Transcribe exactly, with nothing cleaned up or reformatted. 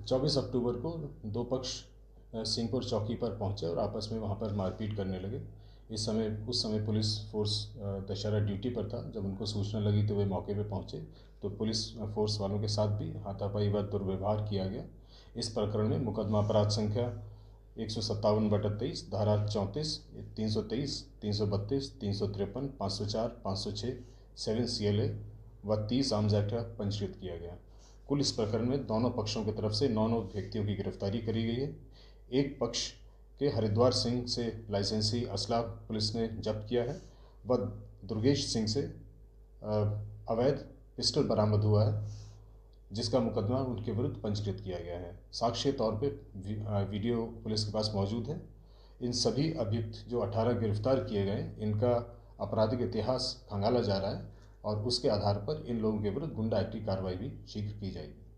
चौबीस अक्टूबर को दो पक्ष सिंहपुर चौकी पर पहुंचे और आपस में वहां पर मारपीट करने लगे। इस समय उस समय पुलिस फोर्स दशहरा ड्यूटी पर था। जब उनको सूचना लगी तो वे मौके पर पहुंचे तो पुलिस फोर्स वालों के साथ भी हाथापाई व दुर्व्यवहार किया गया। इस प्रकरण में मुकदमा अपराध संख्या एक सौ सत्तावन बटा तेईस, धारा चौंतीस, तीन सौ तेईस, तीन सौ बत्तीस, तीन सौ तिरपन, पाँच सौ चार, पाँच सौ छः, सेवन सी एल ए व तीस आर्म्स एक्ट पंजीकृत किया गया। कुल इस प्रकरण में दोनों पक्षों की तरफ से नौ नौ व्यक्तियों की गिरफ्तारी करी गई है। एक पक्ष के हरिद्वार सिंह से लाइसेंसी असला पुलिस ने जब्त किया है व दुर्गेश सिंह से अवैध पिस्टल बरामद हुआ है, जिसका मुकदमा उनके विरुद्ध पंजीकृत किया गया है। साक्ष्य तौर पे वीडियो पुलिस के पास मौजूद है। इन सभी अभियुक्त जो अठारह गिरफ्तार किए गए, इनका आपराधिक इतिहास खंगाला जा रहा है और उसके आधार पर इन लोगों के विरुद्ध गुंडा एक्ट की कार्रवाई भी शीघ्र की जाएगी।